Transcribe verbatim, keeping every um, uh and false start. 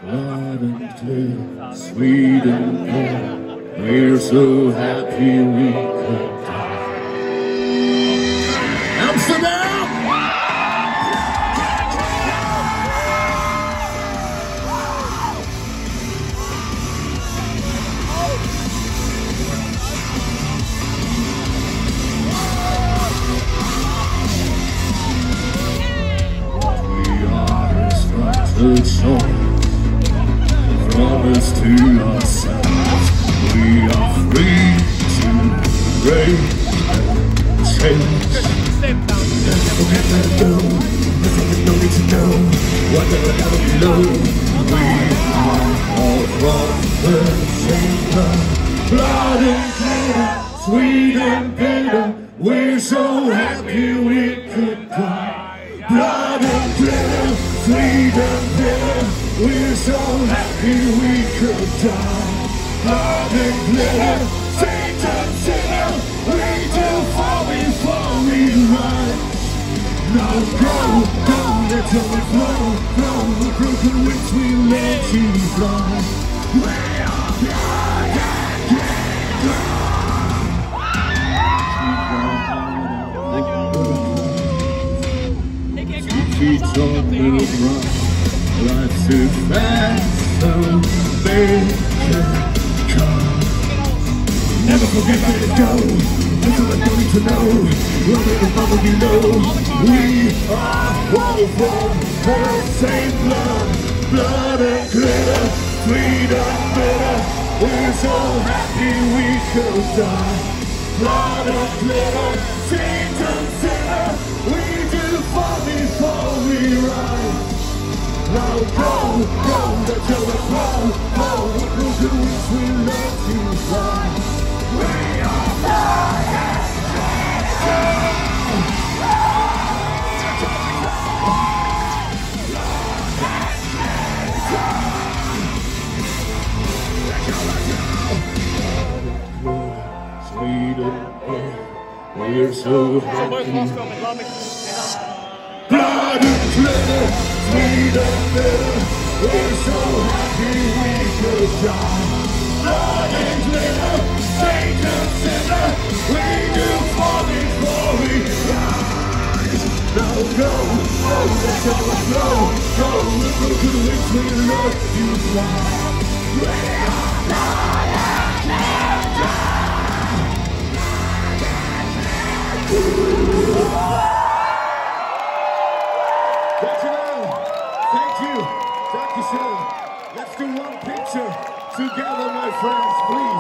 blood and glitter, sweet and bitter. We're so happy we could die. Amsterdam! The choice, promise to ourselves, we are free to break and change. Never forget that though, there's always no need to know what the hell below. We are all from the same blood, blood and glitter, sweet and bitter. We're so happy we could die. Blood and glitter, sweet and bitter. We're so happy we could die. Blood and glitter, saint and sinner. We do fall before we rise. Now go, go, let your flow, flow. The broken wings we let you fly. We are blood and glitter. Keep talking around, life too fast, so big come. Never forget where to go, that's all I need to know. Running above and below, we are all from the same blood, blood and glitter, sweet and bitter. We're so happy we could die. Blood and glitter, saint and sinner. We do fall before we rise. Now go, go, let your flow, flow. The broken wings we let you fly. We are blood and glitter. Sweet and bitter, we're so happy. Blood and glitter, sweet and bitter. We're so happy we could die. Blood and glitter, saint and sinner. We do fall before we rise. Now go, go, let your flow, go. The broken wings we let you fly. We are blood and glitter. Thank you. Thank you, sir. Let's do one picture together, my friends, please.